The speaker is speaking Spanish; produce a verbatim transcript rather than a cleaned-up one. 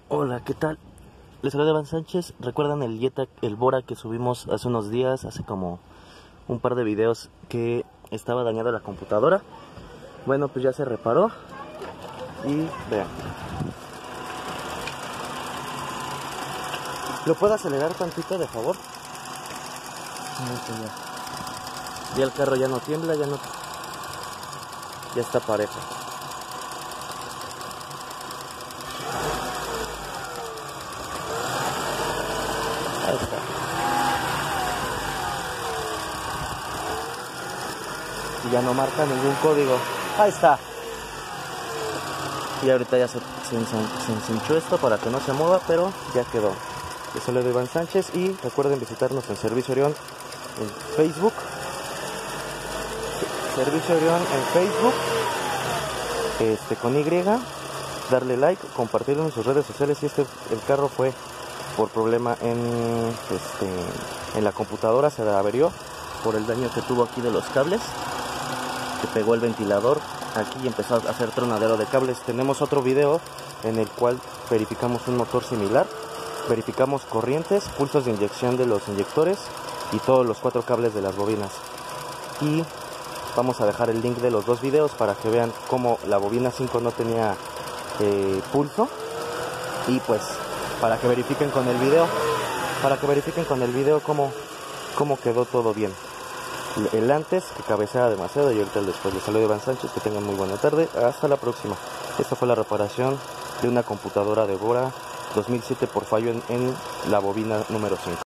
Hola, ¿qué tal? Les saluda Iván Sánchez. ¿Recuerdan el Jetta, el Bora que subimos hace unos días, hace como un par de videos, que estaba dañada la computadora? Bueno, pues ya se reparó y vean. ¿Lo puedo acelerar tantito, de favor? Ya el carro ya no tiembla, ya no... ya está parejo. Ahí está. Y ya no marca ningún código. Ahí está. Y ahorita ya se, se, se encinchó esto para que no se mueva, pero ya quedó. Yo soy Iván Sánchez y recuerden visitarnos en Servicio Orión en Facebook. Servicio Orión en Facebook, este, con Y, darle like, compartirlo en sus redes sociales. Si este el carro fue por problema en, este, en la computadora, se averió por el daño que tuvo aquí de los cables, que pegó el ventilador aquí y empezó a hacer tronadero de cables. Tenemos otro video en el cual verificamos un motor similar, verificamos corrientes, pulsos de inyección de los inyectores y todos los cuatro cables de las bobinas. Y vamos a dejar el link de los dos videos para que vean cómo la bobina cinco no tenía eh, pulso, y pues para que verifiquen con el video, para que verifiquen con el video cómo, cómo quedó todo bien. El antes, que cabeceaba demasiado, y ahorita el después. Les saludo Iván Sánchez, que tengan muy buena tarde, hasta la próxima. Esta fue la reparación de una computadora de Bora dos mil siete por fallo en, en la bobina número cinco.